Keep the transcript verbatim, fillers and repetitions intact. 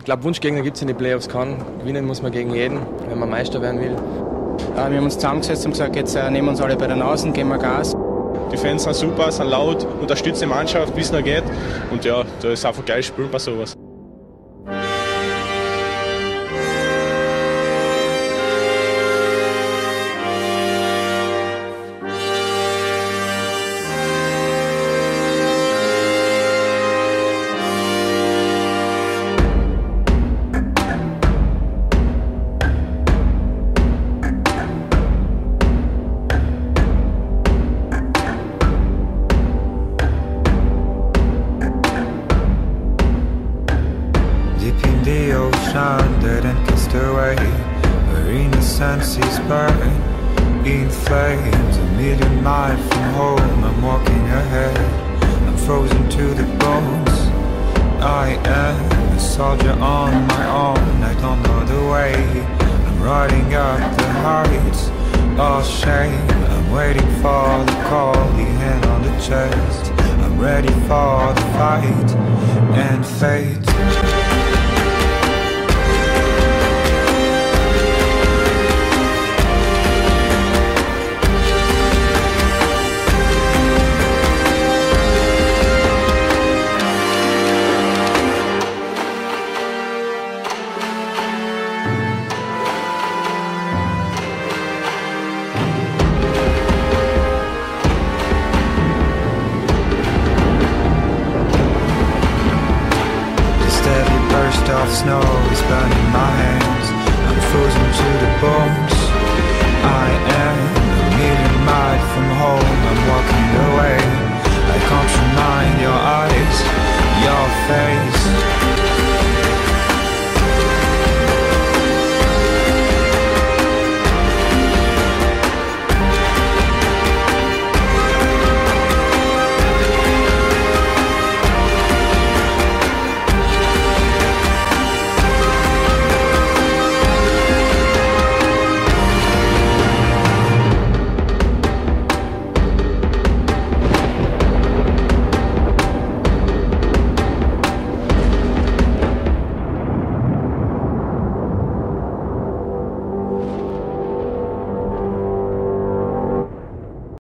glaube, Wunschgegner gibt es in den Playoffs keinen. Gewinnen muss man gegen jeden, wenn man Meister werden will. Äh, wir haben uns zusammengesetzt und gesagt, jetzt äh, nehmen wir uns alle bei der Nase, geben wir Gas. Die Fans sind super, sind laut, unterstützen die Mannschaft, wie es noch geht. Und ja, da ist einfach geil spielen bei sowas. The ocean dead and kissed away, where innocence is burned in flames. A million miles from home, I'm walking ahead, I'm frozen to the bones. I am a soldier on my own, I don't know the way. I'm riding up the heights, all shame. I'm waiting for the call, the hand on the chest. I'm ready for the fight and fate. Burst of snow is burning my hands, I'm frozen to the bones. I am a million miles from home, I'm walking away. I can't remind your eyes, your face.